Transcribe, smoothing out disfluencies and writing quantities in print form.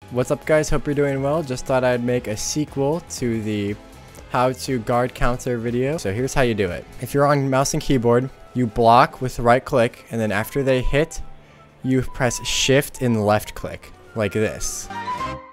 What's up guys, hope you're doing well. Just thought I'd make a sequel to the how to guard counter video. So here's how you do it. If you're on mouse and keyboard, you block with right click, and then after they hit, you press shift and left click, like this.